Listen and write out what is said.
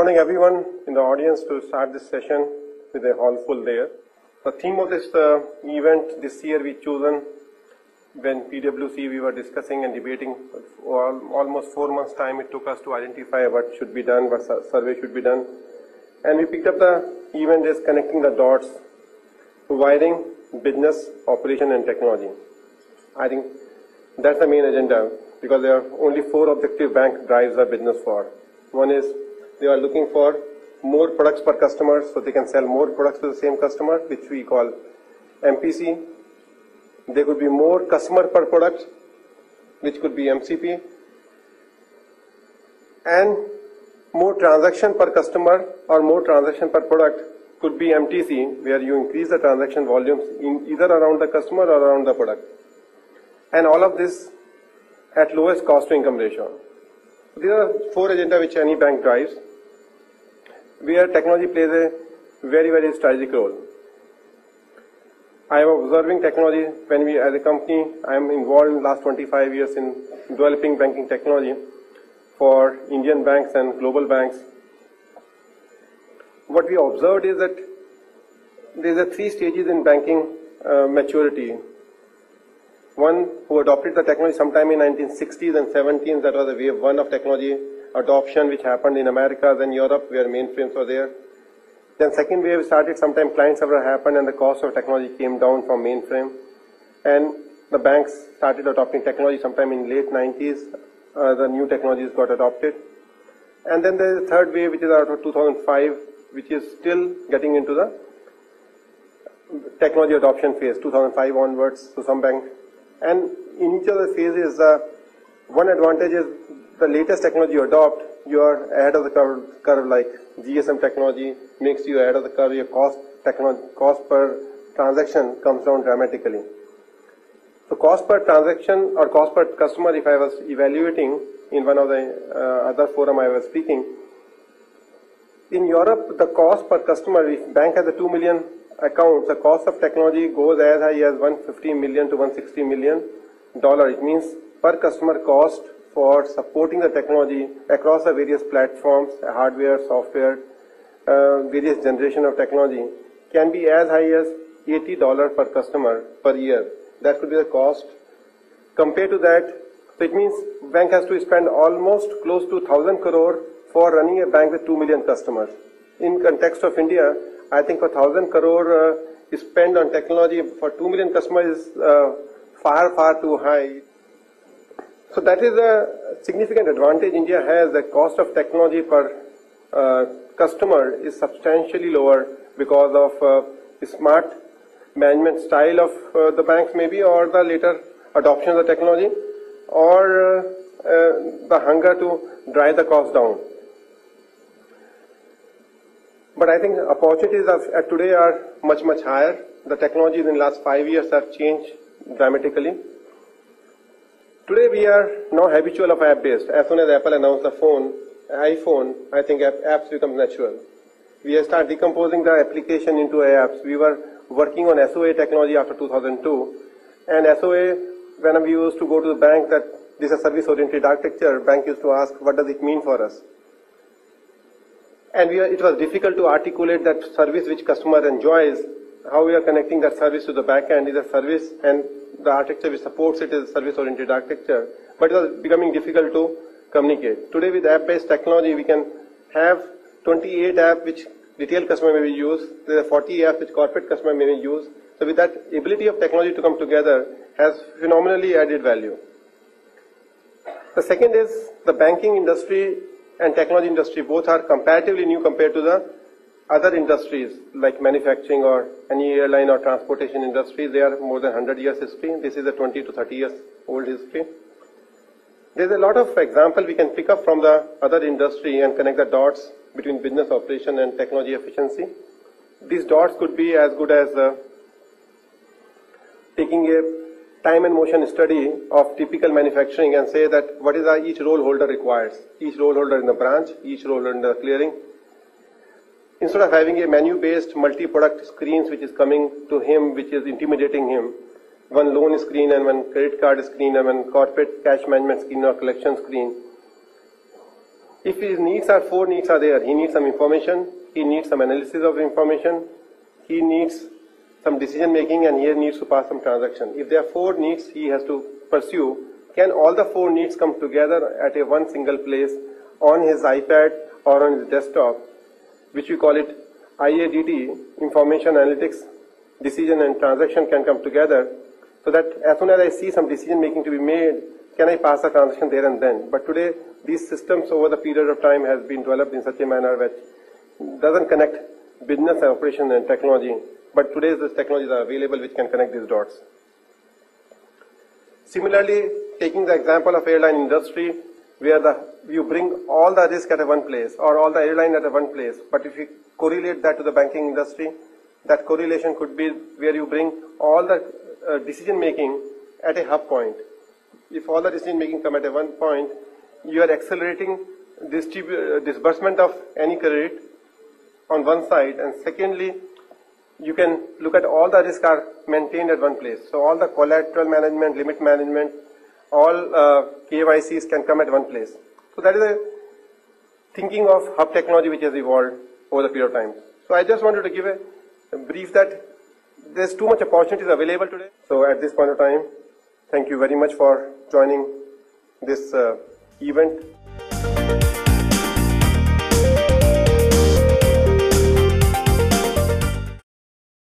morning everyone in the audience. To start this session with a hall full there. The theme of this event this year we chosen when PwC we were discussing and debating for almost 4 months time it took us to identify what should be done, what survey should be done. And we picked up the event as connecting the dots, wiring, business, operation and technology. I think that's the main agenda because there are only 4 objective bank drives the business for. One is they are looking for more products per customer so they can sell more products to the same customer, which we call MPC. There could be more customer per product, which could be MCP. And more transaction per customer or more transaction per product could be MTC, where you increase the transaction volumes in either around the customer or around the product. And all of this at lowest cost to income ratio. These are 4 agenda which any bank drives, where technology plays a very, very strategic role. I am observing technology when we, as a company, I am involved in the last 25 years in developing banking technology for Indian banks and global banks. What we observed is that there are 3 stages in banking maturity. One who adopted the technology sometime in 1960s and 70s, that was the wave 1 of technology adoption which happened in America and Europe where mainframes were there. Then second wave started sometime client server happened and the cost of technology came down from mainframe. And the banks started adopting technology sometime in late 90s. The new technologies got adopted. And then there is a third wave which is out of 2005, which is still getting into the technology adoption phase, 2005 onwards to some banks. And in each of the phases, one advantage is the latest technology you adopt, you are ahead of the curve like GSM technology makes you ahead of the curve, your cost per transaction comes down dramatically. So cost per transaction or cost per customer, if I was evaluating in one of the other forum I was speaking, in Europe the cost per customer, if bank has a 2 million accounts, the cost of technology goes as high as $150 million to $160 million. It means per customer cost for supporting the technology across the various platforms, hardware, software, various generation of technology can be as high as $80 per customer per year. That could be the cost. Compared to that, so it means bank has to spend almost close to 1,000 crore for running a bank with 2 million customers. In context of India, I think for 1,000 crore spent on technology for 2 million customers is far, far too high. So that is a significant advantage India has. The cost of technology per customer is substantially lower because of smart management style of the banks maybe, or the later adoption of the technology, or the hunger to drive the cost down. But I think opportunities at today are much, much higher. The technologies in the last 5 years have changed dramatically. Today we are now habitual of app-based. As soon as Apple announced the iPhone, I think apps become natural. We have started decomposing the application into apps. We were working on SOA technology after 2002. And SOA, when we used to go to the bank that this is a service-oriented architecture, bank used to ask, what does it mean for us? And it was difficult to articulate that service which customer enjoys, how we are connecting that service to the back end is a service, and the architecture which supports it is service-oriented architecture. But it was becoming difficult to communicate. Today with app-based technology, we can have 28 apps which retail customer may use. There are 40 apps which corporate customer may use. So with that ability of technology to come together has phenomenally added value. The second is the banking industry and technology industry both are comparatively new compared to the other industries like manufacturing or any airline or transportation industry. They are more than 100 years history. This is a 20 to 30 years old history. There's a lot of example we can pick up from the other industry and connect the dots between business operation and technology efficiency. These dots could be as good as taking a time and motion study of typical manufacturing and say that what is each role holder requires. Each role holder in the branch, each role holder in the clearing. Instead of having a menu-based multi-product screens which is coming to him, which is intimidating him, one loan screen and one credit card screen and one corporate cash management screen or collection screen, If his needs are, four needs are there, he needs some information, he needs some analysis of information, he needs some decision making, and he needs to pass some transaction. If there are four needs he has to pursue, can all the four needs come together at a one single place on his iPad or on his desktop, which we call it IADT, information analytics, decision and transaction can come together, so that as soon as I see some decision making to be made, can I pass the transaction there and then? But today, these systems over the period of time has been developed in such a manner which doesn't connect business and operation and technology, but today these technologies are available which can connect these dots. Similarly, taking the example of airline industry, where you bring all the risk at one place or all the airline at one place, but if you correlate that to the banking industry, that correlation could be where you bring all the decision making at a hub point. If all the decision making come at one point, you are accelerating disbursement of any credit on one side, and secondly, you can look at all the risks are maintained at one place. So all the collateral management, limit management, all KYCs can come at one place. So that is a thinking of hub technology which has evolved over the period of time. So I just wanted to give a brief that there's too much opportunities available today. So at this point of time, thank you very much for joining this event.